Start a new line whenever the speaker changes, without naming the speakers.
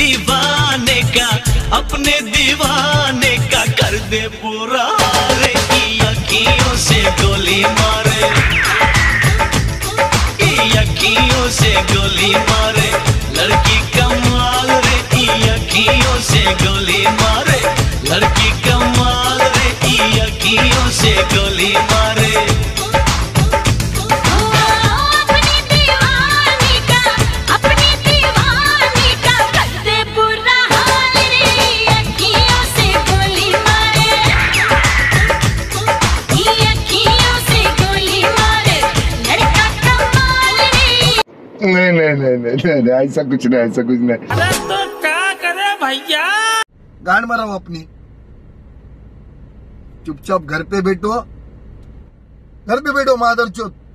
दीवाने का, अपने दीवाने का कर दे पूरा हारे। अखियों से गोली मारे, अखियों से गोली मारे, लड़की कमाल रे। अखियों से गोली मारे, लड़की कमाल रे। अखियों से गोली मारे।
नहीं, ऐसा कुछ नहीं, ऐसा कुछ नहीं।
अरे तो क्या करे भैया,
गांड मराओ अपनी, चुपचाप घर पे बैठो, मादरचोद।